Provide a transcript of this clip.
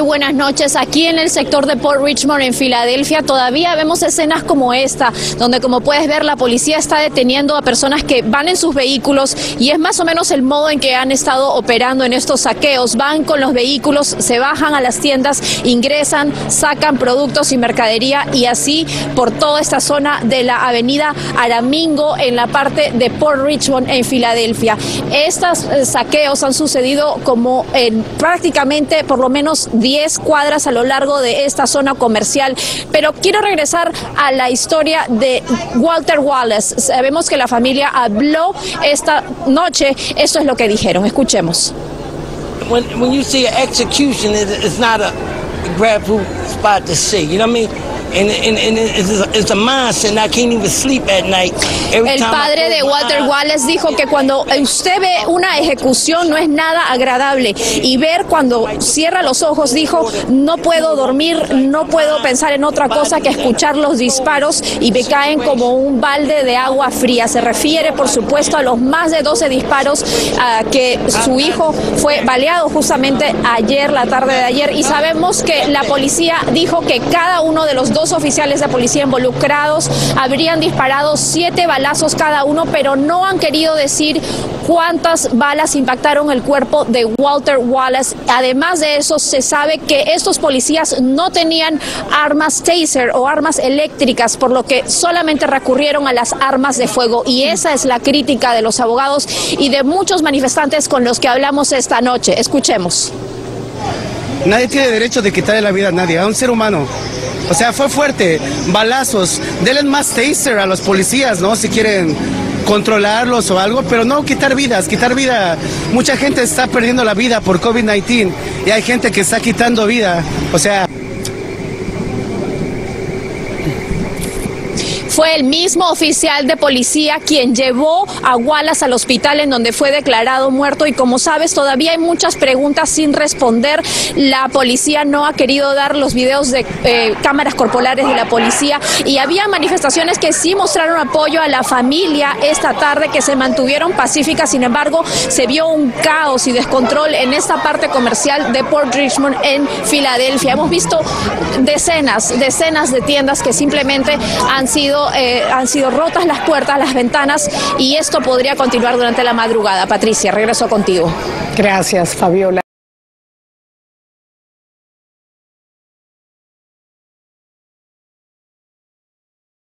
buenas noches. Aquí en el sector de Port Richmond, en Filadelfia, todavía vemos escenas como esta, donde, como puedes ver, la policía está deteniendo a personas que van en sus vehículos, y es más o menos el modo en que han estado operando en estos saqueos. Van con los vehículos, se bajan a las tiendas, ingresan, sacan productos y mercadería, y así por toda esta zona de la avenida Aramingo, en la parte de Port Richmond, en Filadelfia. Estos saqueos han sucedido como en prácticamente por lo menos 10 cuadras a lo largo de esta zona comercial. Pero quiero regresar a la historia de Walter Wallace. Sabemos que la familia habló esta noche. Esto es lo que dijeron. Escuchemos. When you see an execution, it's not a grab-food spot to see. You know what I mean? It's a mindset. I can't even sleep at night. El padre de Walter Wallace dijo que cuando usted ve una ejecución no es nada agradable, y ver cuando cierra los ojos, dijo, no puedo dormir, no puedo pensar en otra cosa que escuchar los disparos, y me caen como un balde de agua fría. Se refiere, por supuesto, a los más de 12 disparos que su hijo fue baleado justamente ayer, la tarde de ayer, y sabemos que la policía dijo que cada uno de los dos oficiales de policía involucrados habrían disparado 7 balazos cada uno, pero no han querido decir cuántas balas impactaron el cuerpo de Walter Wallace. Además de eso, se sabe que estos policías no tenían armas taser o armas eléctricas, por lo que solamente recurrieron a las armas de fuego, y esa es la crítica de los abogados y de muchos manifestantes con los que hablamos esta noche. Escuchemos. Nadie tiene derecho de quitarle la vida a nadie, a un ser humano. O sea, fue fuerte, balazos, denle más taser a los policías, ¿no? Si quieren controlarlos o algo, pero no quitar vidas, quitar vida. Mucha gente está perdiendo la vida por COVID-19 y hay gente que está quitando vida, o sea... Fue el mismo oficial de policía quien llevó a Wallace al hospital, en donde fue declarado muerto, y como sabes, todavía hay muchas preguntas sin responder. La policía no ha querido dar los videos de cámaras corporales de la policía, y había manifestaciones que sí mostraron apoyo a la familia esta tarde, que se mantuvieron pacíficas. Sin embargo, se vio un caos y descontrol en esta parte comercial de Port Richmond, en Filadelfia. Hemos visto decenas de tiendas que simplemente han sido rotas las puertas, las ventanas, y esto podría continuar durante la madrugada. Patricia, regreso contigo. Gracias, Fabiola.